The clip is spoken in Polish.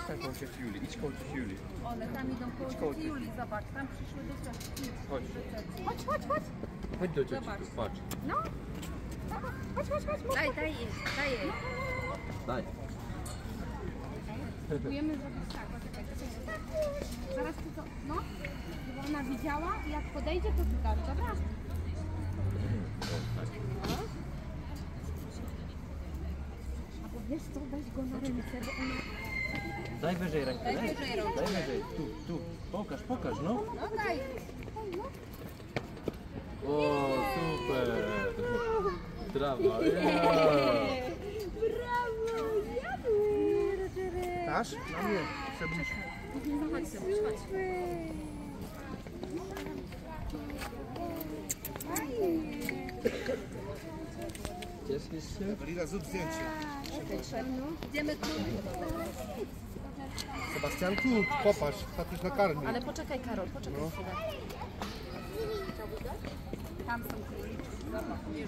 tam koło cioci Julii, idź koło cioci Julii. One tam idą koło cioci Julii, zobacz, tam przyszły do cioci. Chodź. Chodź. Chodź do cioci, Zobacz. tu, patrz. No. Chodź. Daj jej. Daj. Próbujemy zrobić tak, poczekaj. Zaraz ty to, no, żeby ona widziała i jak podejdzie, to ty dasz, dobra? Albo wiesz co, weź go na ręce, bo ona... Daj wyżej rękę, Daj wyżej rękę. Daj wyżej, tu. Pokaż, no. No daj. O, super. Brawo, Brawo, Dasz? No nie, przebliż. Chodź sobie, chodź. cieszysz się? Lila, zrób zdjęcie. Idziemy tu. Sebastianku, popatrz, tatuś nakarmi. Ale poczekaj, Karol, poczekaj chwilę. Tam są króliczki, zobacz.